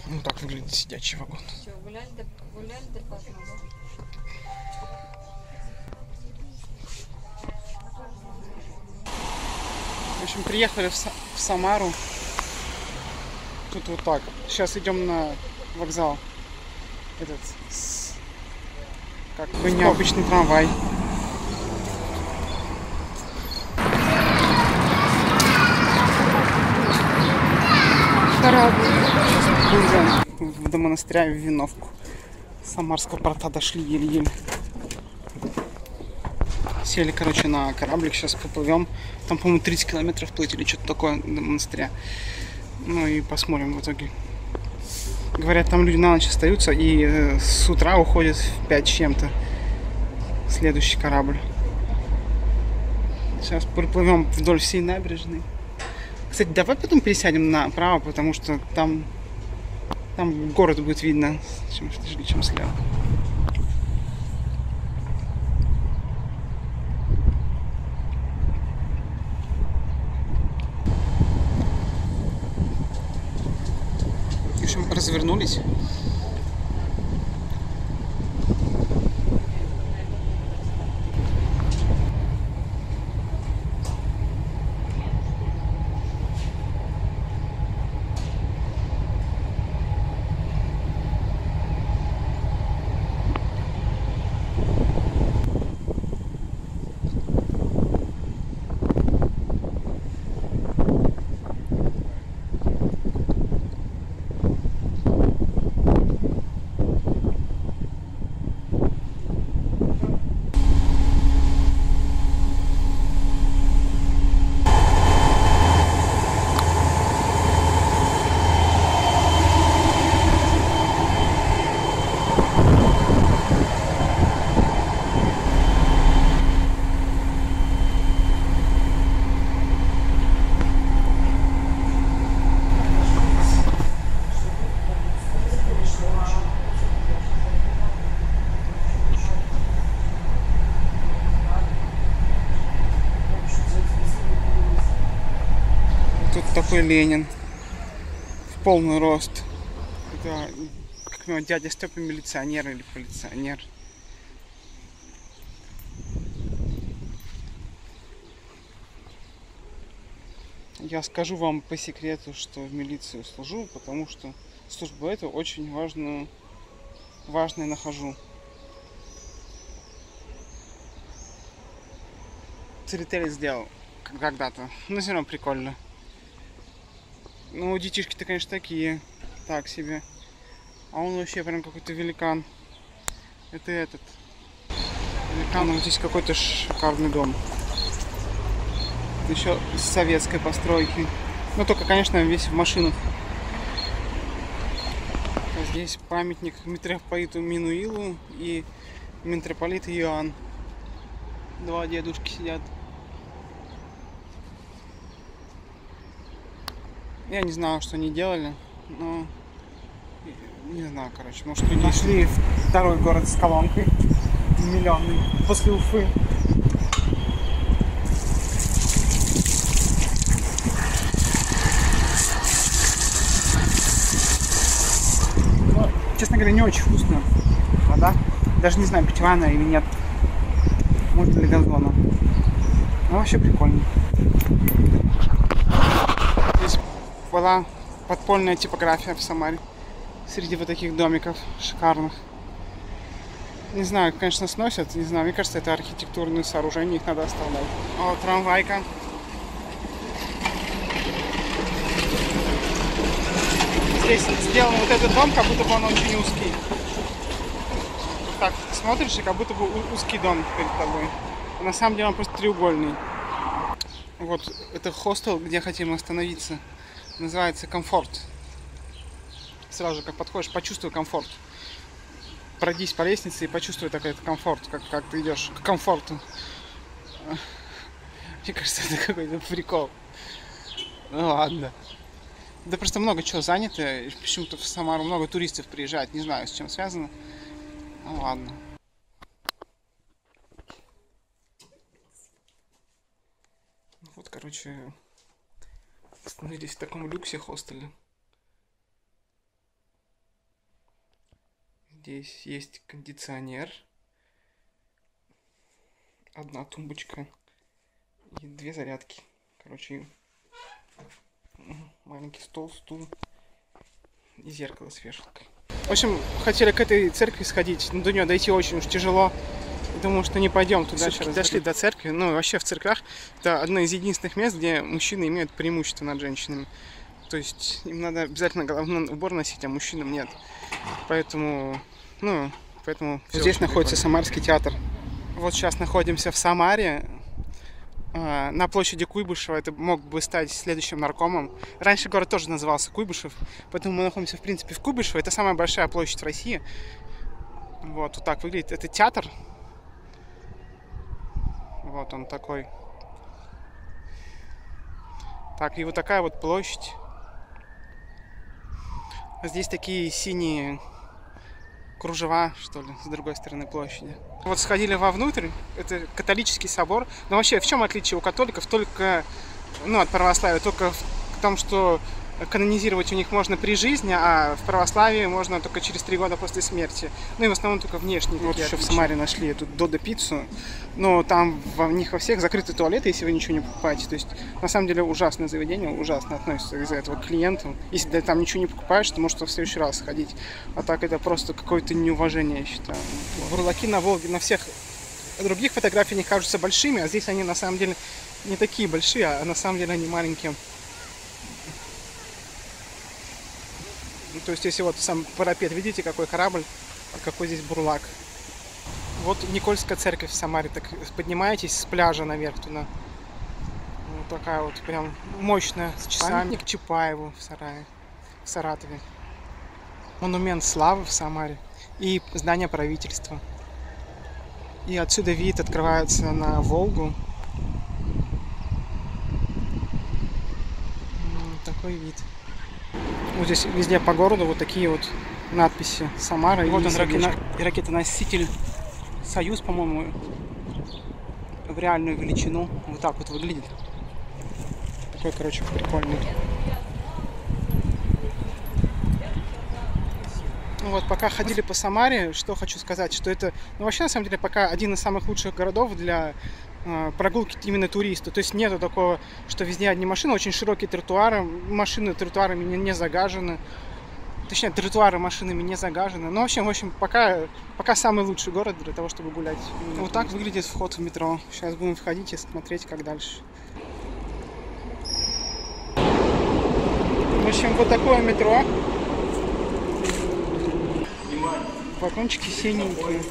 Ну так выглядит сидячий вагон. Все, гулять до поздно, да? В общем, приехали в Самару. Тут вот так. Сейчас идем на вокзал. Этот как бы необычный трамвай. Корабль. До монастыря в Виновку. С Самарского порта дошли еле-еле. Сели, короче, на кораблик, сейчас поплывем. Там, по-моему, 30 километров плыть или что-то такое до монастыря. Ну и посмотрим в итоге. Говорят, там люди на ночь остаются и с утра уходят в 5 с чем-то. Следующий корабль. Сейчас приплывем вдоль всей набережной. Кстати, давай потом пересядем направо, потому что там город будет видно, чем слева. В общем, развернулись. Тут такой Ленин в полный рост. Это как его дядя Степа, милиционер или полиционер. Я скажу вам по секрету, что в милицию служу, потому что службу эту очень важной нахожу. Церетели сделал когда-то, но все равно прикольно. Ну, детишки-то, конечно, такие, так себе. А он вообще прям какой-то великан. Это этот великан, вот здесь какой-то шикарный дом. Еще с советской постройки. Ну, только, конечно, весь в машинах. А здесь памятник митрополиту Минуилу и митрополиту Иоанн. Два дедушки сидят. Я не знаю, что они делали, но не знаю, короче, может, люди нашли второй город с колонкой миллионный после Уфы. Но, честно говоря, не очень вкусная вода. Даже не знаю, питьевая она или нет. Может, для газона. Но вообще прикольно. Здесь была подпольная типография в Самаре. Среди вот таких домиков шикарных. Не знаю, конечно, сносят. Не знаю, мне кажется, это архитектурные сооружения, их надо оставлять. О, трамвайка. Здесь сделан вот этот дом, как будто бы он очень узкий. Так, смотришь, и как будто бы узкий дом перед тобой. А на самом деле он просто треугольный. Вот, это хостел, где хотим остановиться. Называется «Комфорт». Сразу же, как подходишь, почувствуй комфорт. Пройдись по лестнице и почувствуй такой комфорт, как ты идешь к комфорту. Мне кажется, это какой-то прикол. Ну ладно. Да просто много чего занято. Почему-то в Самару много туристов приезжает. Не знаю, с чем связано. Ну ладно. Вот, короче, остановились в таком люксе хостеле. Здесь есть кондиционер. Одна тумбочка и 2 зарядки. Короче, маленький стол, стул и зеркало с вешалкой. В общем, хотели к этой церкви сходить, но до нее дойти очень уж тяжело. Думаю, что не пойдем туда. Дошли до церкви. Ну, вообще в церквях это одно из единственных мест, где мужчины имеют преимущество над женщинами. То есть им надо обязательно головной убор носить, а мужчинам нет. Поэтому здесь находится Самарский театр. Вот сейчас находимся в Самаре, на площади Куйбышева. Это мог бы стать следующим наркомом. Раньше город тоже назывался Куйбышев, поэтому мы находимся, в принципе, в Куйбышево. Это самая большая площадь в России. Вот так выглядит. Это театр. Вот он такой. Так, и вот такая вот площадь. Здесь такие синие кружева, что ли, с другой стороны площади. Вот сходили вовнутрь, это католический собор. Но вообще, в чем отличие у католиков? Только, от православия, только в том, что канонизировать у них можно при жизни, а в православии можно только через 3 года после смерти. Ну и в основном только внешне. Вот еще в Самаре нашли эту Додо-пиццу, но там в них во всех закрыты туалеты, если вы ничего не покупаете. То есть, на самом деле, ужасное заведение, ужасно относится из-за этого к клиентам. Если ты там ничего не покупаешь, то можешь в следующий раз сходить. А так это просто какое-то неуважение, я считаю. Бурлаки на Волге на всех других фотографиях они кажутся большими, а здесь они на самом деле не такие большие, а на самом деле они маленькие. То есть, если вот сам парапет, видите, какой корабль, какой здесь бурлак. Вот Никольская церковь в Самаре. Так поднимаетесь с пляжа наверх туда. Вот такая вот прям мощная, с часами. Памятник Чапаеву в Саратове. Монумент славы в Самаре. И здание правительства. И отсюда вид открывается на Волгу. Такой вид. Вот здесь везде по городу вот такие вот надписи Самара. И вот он, ракетоноситель Союз, по-моему, в реальную величину. Вот так вот выглядит. Такой, короче, прикольный. Вот, пока ходили по Самаре, что хочу сказать, что это, вообще, на самом деле, пока один из самых лучших городов для прогулки именно туристу. То есть нету такого, что везде одни машины, очень широкие тротуары, машины тротуарами не загажены. Точнее, тротуары машинами не загажены. Но, в общем, пока самый лучший город для того, чтобы гулять. Вот так выглядит вход в метро. Сейчас будем входить и смотреть, как дальше. В общем, вот такое метро. Вагончики синенькие.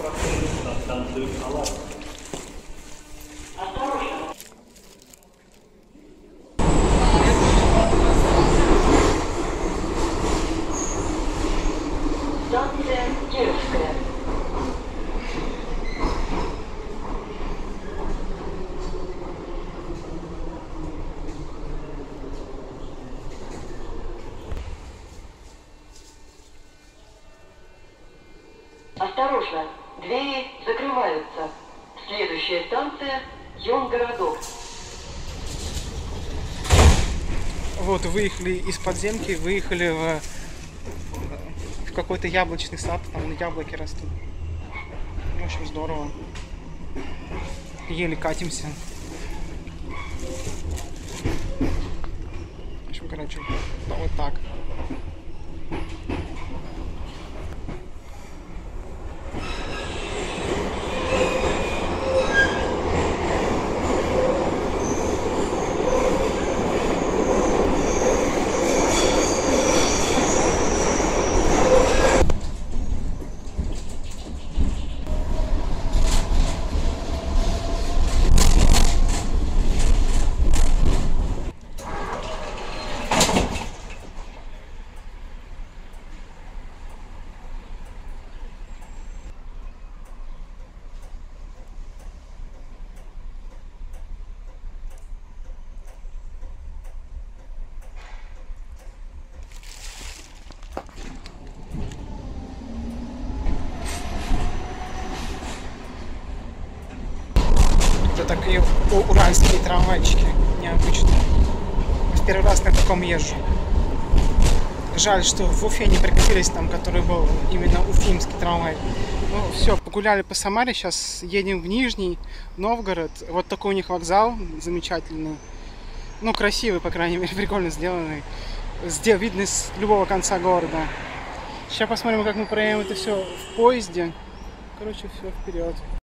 Осторожно, двери закрываются. Следующая станция – Йон-городок. Вот, выехали из подземки, выехали в какой-то яблочный сад, там яблоки растут. В общем, здорово. Еле катимся. В общем, короче, вот так. Это такие уральские трамвайчики необычные. В первый раз на таком езжу. Жаль, что в Уфе не прикатились там, который был именно уфимский трамвай. Ну, все, погуляли по Самаре, сейчас едем в Нижний Новгород. Вот такой у них вокзал замечательный. Ну, красивый, по крайней мере, прикольно сделанный. Видно с любого конца города. Сейчас посмотрим, как мы проедем это все в поезде. Короче, все, вперед.